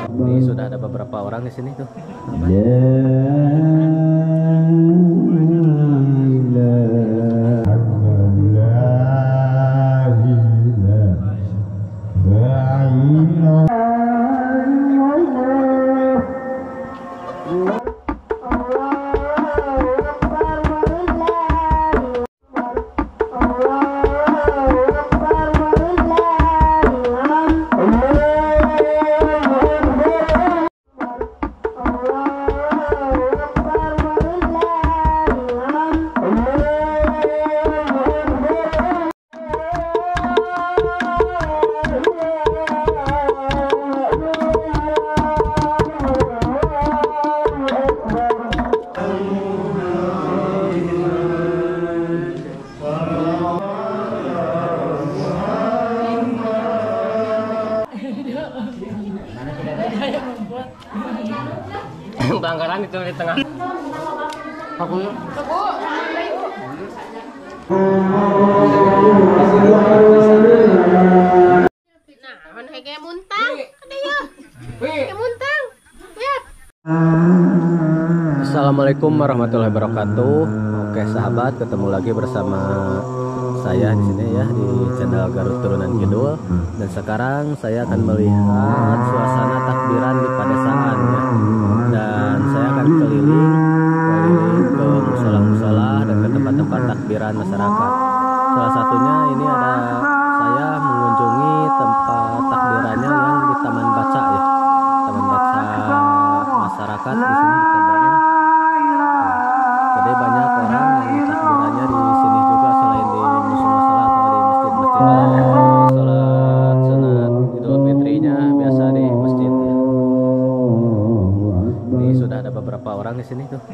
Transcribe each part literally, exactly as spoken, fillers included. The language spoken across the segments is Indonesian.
Ini sudah ada beberapa orang di sini tuh. Pelanggaran itu di tengah. Aku yuk. Nah, mana kayak muntang? Ada ya? Kayak muntang. Ya. Assalamualaikum warahmatullahi wabarakatuh. Oke sahabat, ketemu lagi bersama saya di sini ya di channel Garut Turunan Kidul. Dan sekarang saya akan melihat suasana takbiran di Padesaan ya. Dan saya akan keliling keliling ke musola-musola dan ke tempat-tempat takbiran masyarakat. Salah satunya ini ada saya mengunjungi tempat takbirannya yang di Taman Baca ya. Taman Baca masyarakat di sini di Tebain. Jadi banyak orang yang takbirannya di sini juga selain di musola-musola atau di masjid-masjid. Salat sunat Idul Fitrinya biasa di masjid ya. Ini sudah ada beberapa orang di sini tuh.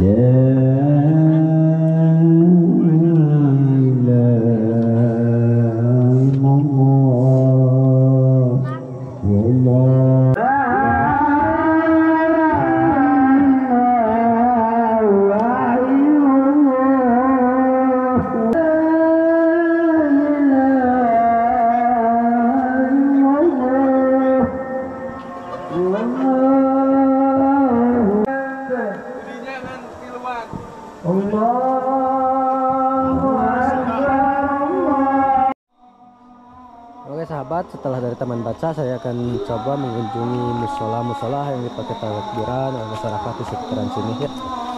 Oke sahabat, setelah dari Taman Baca saya akan coba mengunjungi musola-musola yang dipakai takbiran oleh masyarakat di sekitaran sini ya.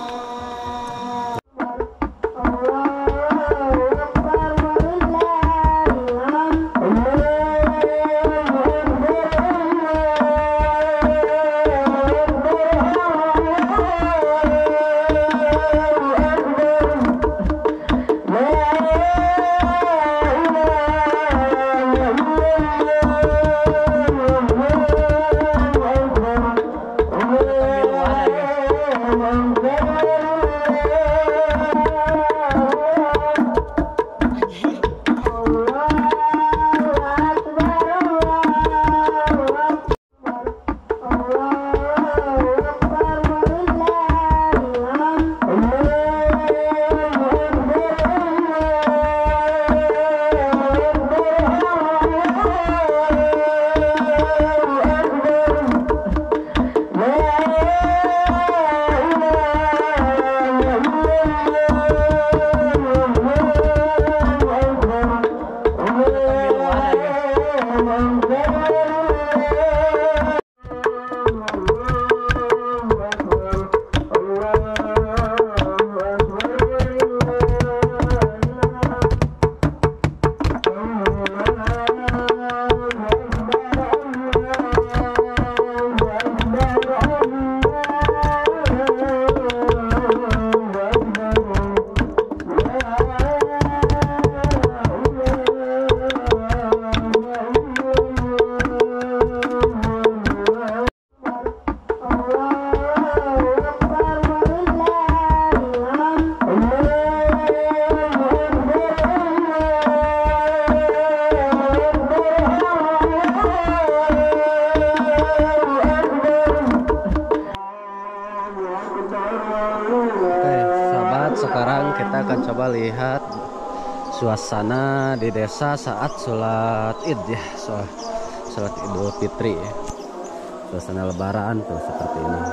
Sekarang kita akan coba lihat suasana di desa saat sholat id ya, sholat Idul Fitri. suasana lebaran tuh seperti ini.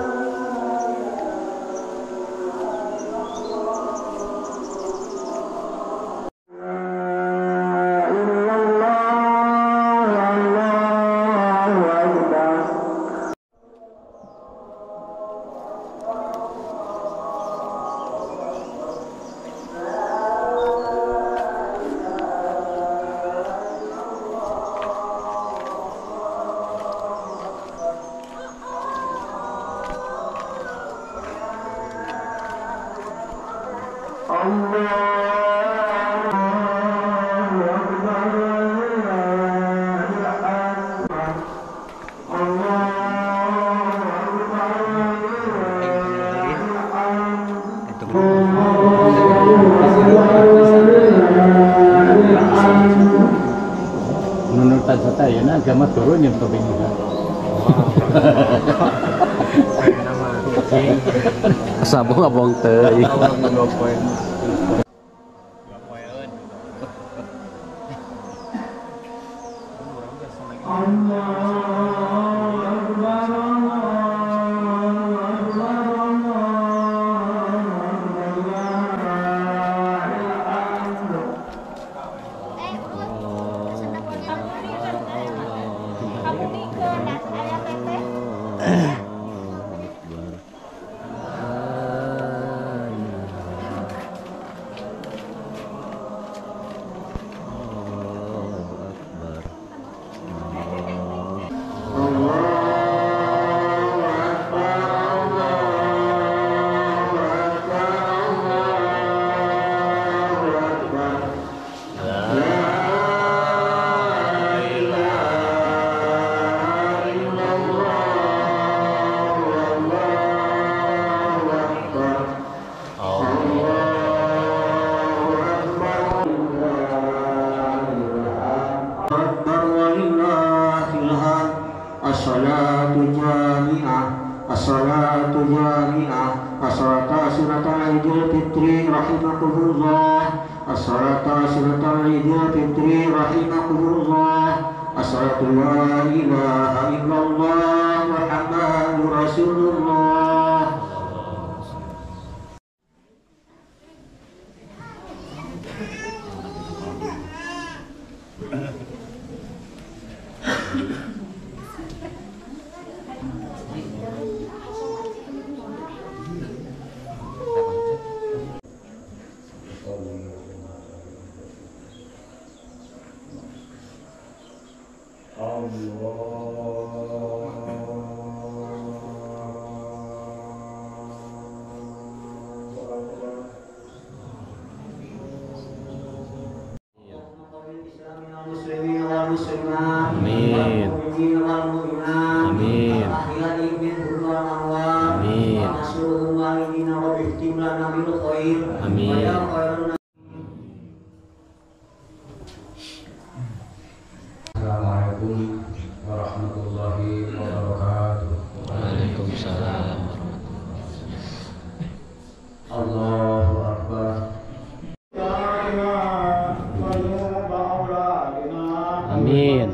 Menurut saya ya, nah agama turun yang ini kan. Sabung abong teh. As-salatu jami'ah, as-salatu jami'ah, as-salata siratal idul fitri rahimakumullah, as-salata siratal idul fitri rahimakumullah, as-salatu la ilaha illallah Muhammadur Rasulullah. Amin. Amin. Amin. Amin. Assalamualaikum warahmatullahi wabarakatuh. Waalaikumsalam. Allahu Akbar. Amin.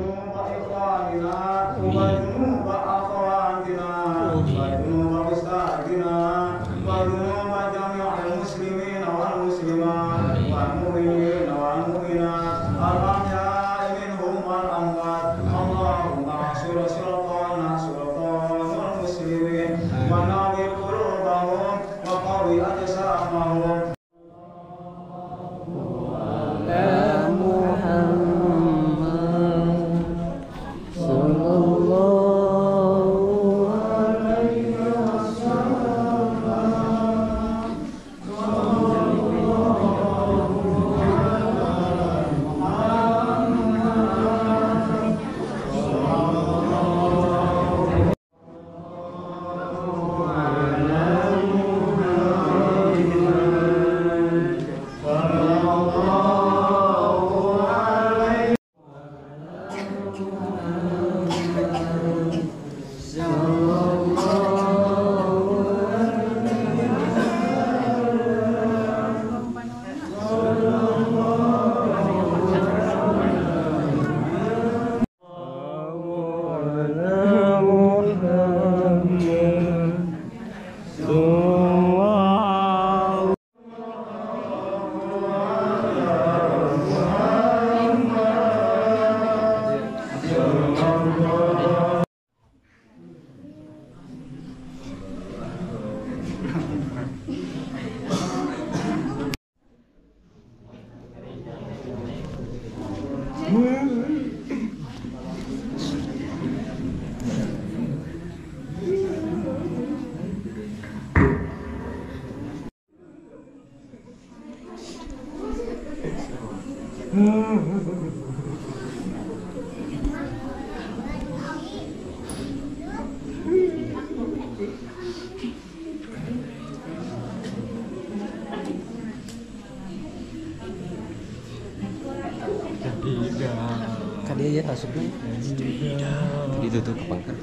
asupnya. Ditutup ke pangkat.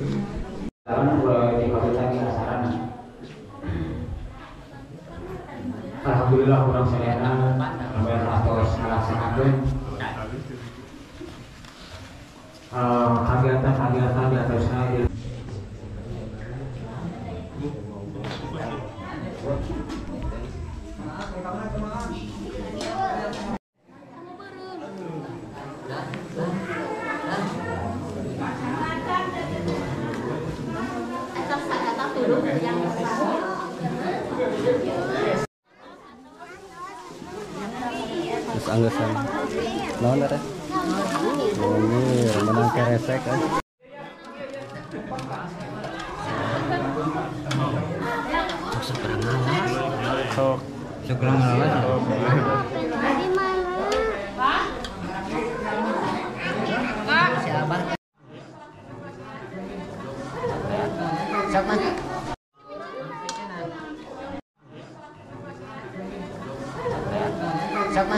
Alhamdulillah kurang selera sampai atas melaksanakan kegiatan-kegiatan di atasnya. Terus anggesan. Naon teh? Ini menang keresek kan. Sok sekarang ngalah. Siapa? Siapa?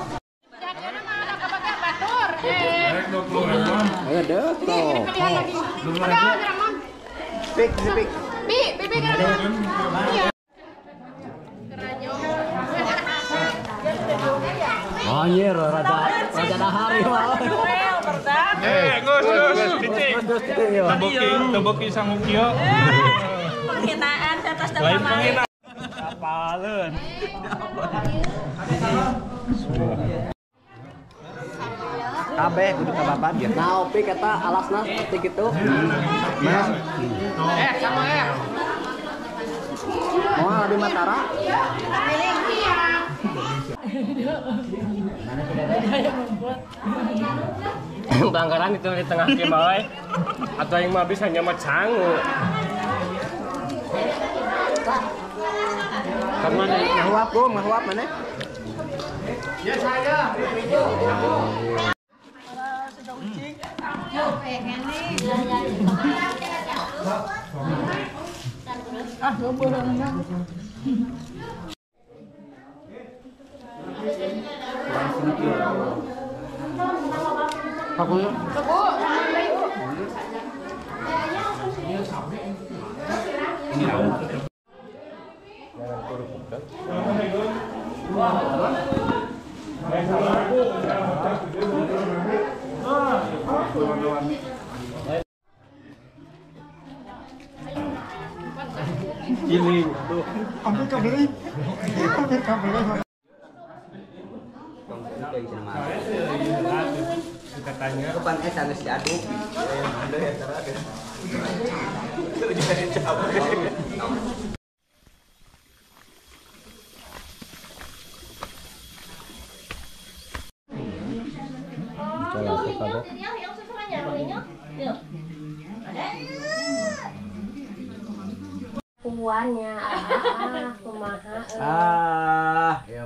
Ada toh. Pik, pik. Bi, bibi kan. Oh iya, raja raja dahari mah. Eh, ngus ngus titik. Teboki, teboki sanggup kieu. Penghinaan atas nama Lain Maya. penghinaan. Apaleun. Kabeh kudu ka bapak ya. Nah, opi kata alasna seperti gitu. Mas. Eh, sama eh. Mau di Matara? Banggaran itu di tengah kieu bae. Atau yang mah bisa nyama cangu. Karena ngahuap gua, ngahuap mana? Ya saya. Ah, gue boleh enggak? Aku ya. Giling. Ambil kabel. Ambil kabel. Katanya Depan es harus diaduk. Ada ya terada. Salah sekali. Uannya ah, kumaha. Ah, ya.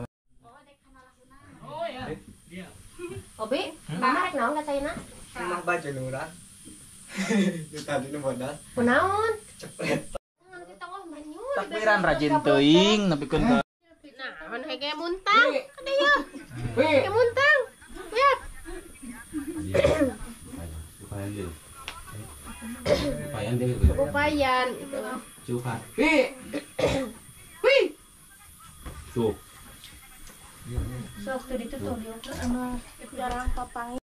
Obi, mama rek naon ka China? Emang baju lurah. Itu tadi nu modal. Kunaon? Cepet. Ngan kita ngomong menyun. Takbiran rajin teuing nepikeun ka. Nah, mun hege muntang. Kada ya. Hege muntang. Lihat. Upayan deh. Upayan deh. Upayan gitu. Cukat. Wih. Wih. Tuh. Sok tadi tuh tuh, anu jarang papangi.